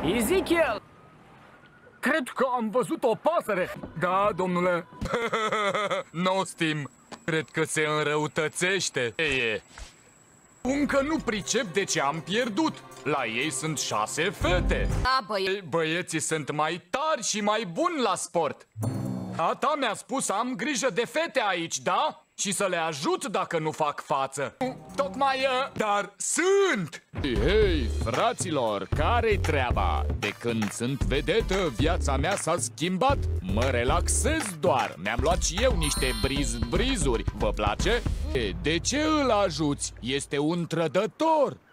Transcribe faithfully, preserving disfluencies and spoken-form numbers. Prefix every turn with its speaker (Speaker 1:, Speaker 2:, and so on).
Speaker 1: Ezechiel! Cred că am văzut o pasăre. Da, domnule.
Speaker 2: Nostim, cred că se înrăutățește. E. Încă nu pricep de ce am pierdut. La ei sunt șase fete.
Speaker 3: Da, băie...
Speaker 2: Băieții sunt mai tari și mai buni la sport. Tata mi-a spus să am grijă de fete aici, da? Și să le ajut dacă nu fac față. Tocmai, uh, dar sunt!
Speaker 4: Hei, fraților, care-i treaba? De când sunt vedetă, viața mea s-a schimbat. Mă relaxez doar. Mi-am luat și eu niște briz-brizuri. Vă place? E, de ce îl ajuți? Este un trădător.